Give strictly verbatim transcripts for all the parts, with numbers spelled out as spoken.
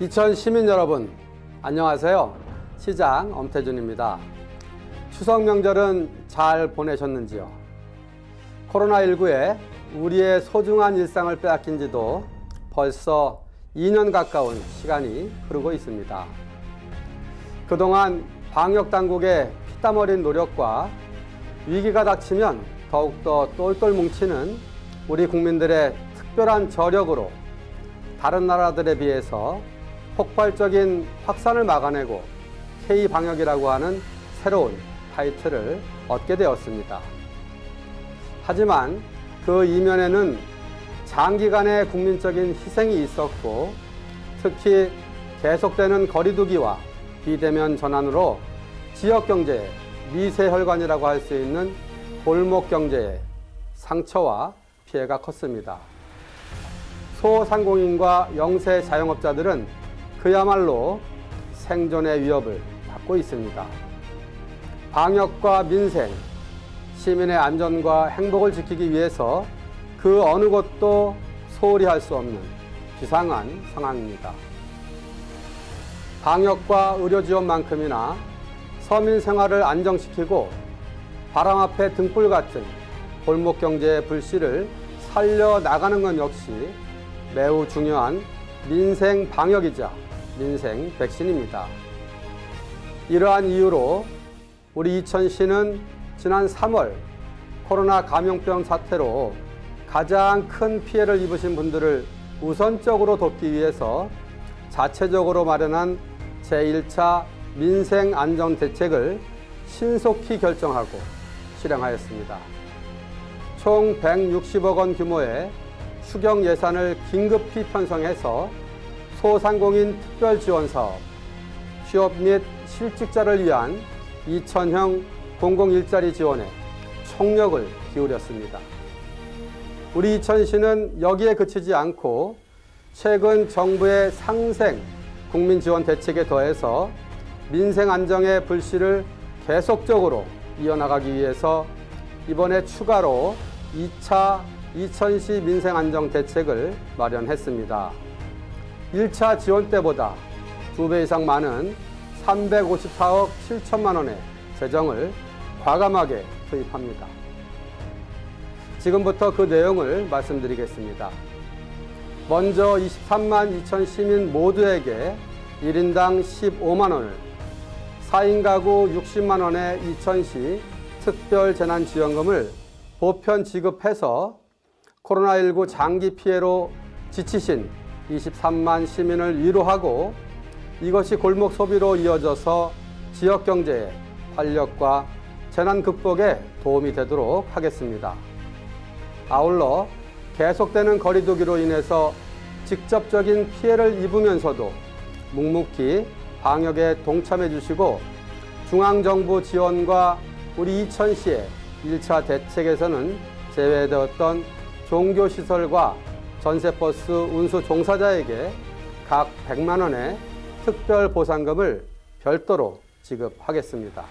이천 시민 여러분, 안녕하세요. 시장 엄태준입니다. 추석 명절은 잘 보내셨는지요? 코로나십구에 우리의 소중한 일상을 빼앗긴 지도 벌써 이 년 가까운 시간이 흐르고 있습니다. 그동안 방역당국의 피땀 어린 노력과 위기가 닥치면 더욱더 똘똘 뭉치는 우리 국민들의 특별한 저력으로 다른 나라들에 비해서 폭발적인 확산을 막아내고 K방역이라고 하는 새로운 타이틀을 얻게 되었습니다. 하지만 그 이면에는 장기간의 국민적인 희생이 있었고, 특히 계속되는 거리두기와 비대면 전환으로 지역경제의 미세혈관이라고 할 수 있는 골목경제의 상처와 피해가 컸습니다. 소상공인과 영세 자영업자들은 그야말로 생존의 위협을 받고 있습니다. 방역과 민생, 시민의 안전과 행복을 지키기 위해서 그 어느 것도 소홀히 할 수 없는 비상한 상황입니다. 방역과 의료 지원만큼이나 서민 생활을 안정시키고 바람 앞에 등불 같은 골목 경제의 불씨를 살려나가는 것 역시 매우 중요한 민생 방역이자 민생 백신입니다. 이러한 이유로 우리 이천시는 지난 삼월 코로나 감염병 사태로 가장 큰 피해를 입으신 분들을 우선적으로 돕기 위해서 자체적으로 마련한 제일 차 민생안전대책을 신속히 결정하고 실행하였습니다. 총 백육십억 원 규모의 추경 예산을 긴급히 편성해서 소상공인 특별지원사업, 취업 및 실직자를 위한 이천형 공공일자리 지원에 총력을 기울였습니다. 우리 이천시는 여기에 그치지 않고 최근 정부의 상생 국민지원 대책에 더해서 민생 안정의 불씨를 계속적으로 이어나가기 위해서 이번에 추가로 이 차 이천시 민생안정대책을 마련했습니다. 일 차 지원 때보다 두 배 이상 많은 삼백오십사억 칠천만 원의 재정을 과감하게 투입합니다. 지금부터 그 내용을 말씀드리겠습니다. 먼저 이십삼만 이천 시민 모두에게 일 인당 십오만 원을, 사 인 가구 육십만 원의 이천시 특별재난지원금을 보편 지급해서 코로나십구 장기 피해로 지치신 이십삼만 시민을 위로하고, 이것이 골목 소비로 이어져서 지역경제의 활력과 재난 극복에 도움이 되도록 하겠습니다. 아울러 계속되는 거리두기로 인해서 직접적인 피해를 입으면서도 묵묵히 방역에 동참해 주시고, 중앙정부 지원과 우리 이천시의 일 차 대책에서는 제외되었던 종교시설과 전세버스 운수 종사자에게 각 백만 원의 특별 보상금을 별도로 지급하겠습니다.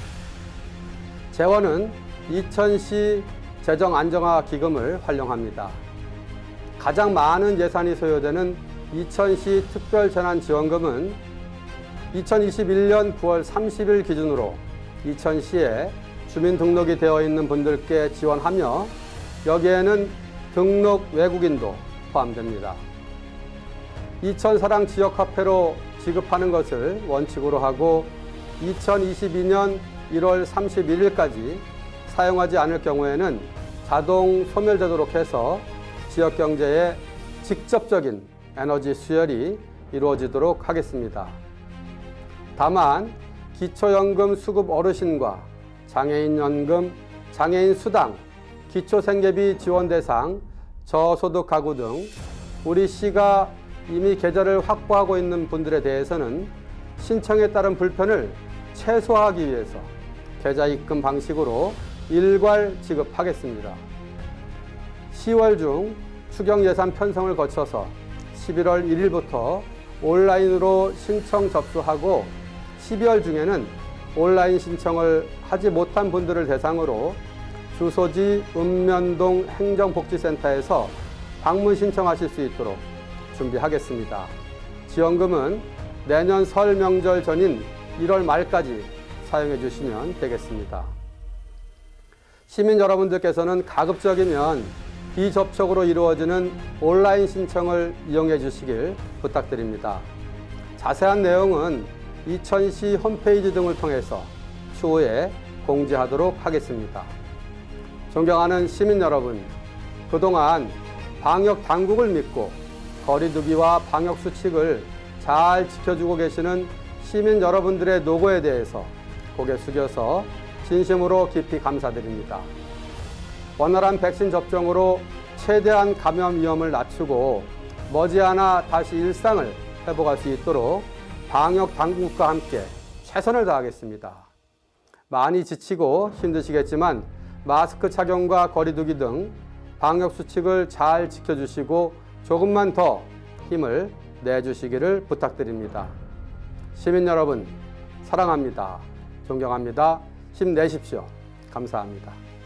재원은 이천시 재정안정화 기금을 활용합니다. 가장 많은 예산이 소요되는 이천시 특별재난지원금은 이천이십일 년 구월 삼십일 기준으로 이천시에 주민등록이 되어 있는 분들께 지원하며, 여기에는 등록 외국인도 포함됩니다. 이천사랑 지역화폐로 지급하는 것을 원칙으로 하고 이천이십이 년 일월 삼십일 일까지 사용하지 않을 경우에는 자동 소멸되도록 해서 지역경제에 직접적인 에너지 수혈이 이루어지도록 하겠습니다. 다만 기초연금 수급 어르신과 장애인연금, 장애인수당, 기초생계비 지원 대상, 저소득 가구 등 우리 시가 이미 계좌를 확보하고 있는 분들에 대해서는 신청에 따른 불편을 최소화하기 위해서 계좌 입금 방식으로 일괄 지급하겠습니다. 시월 중 추경 예산 편성을 거쳐서 십일월 일 일부터 온라인으로 신청 접수하고, 십이월 중에는 온라인 신청을 하지 못한 분들을 대상으로 주소지 읍면동 행정복지센터에서 방문 신청하실 수 있도록 준비하겠습니다. 지원금은 내년 설 명절 전인 일월 말까지 사용해 주시면 되겠습니다. 시민 여러분들께서는 가급적이면 비접촉으로 이루어지는 온라인 신청을 이용해 주시길 부탁드립니다. 자세한 내용은 이천시 홈페이지 등을 통해서 추후에 공지하도록 하겠습니다. 존경하는 시민 여러분, 그동안 방역 당국을 믿고 거리 두기와 방역 수칙을 잘 지켜주고 계시는 시민 여러분들의 노고에 대해서 고개 숙여서 진심으로 깊이 감사드립니다. 원활한 백신 접종으로 최대한 감염 위험을 낮추고 머지않아 다시 일상을 회복할 수 있도록 방역 당국과 함께 최선을 다하겠습니다. 많이 지치고 힘드시겠지만 마스크 착용과 거리 두기 등 방역 수칙을 잘 지켜주시고 조금만 더 힘을 내주시기를 부탁드립니다. 시민 여러분, 사랑합니다. 존경합니다. 힘내십시오. 감사합니다.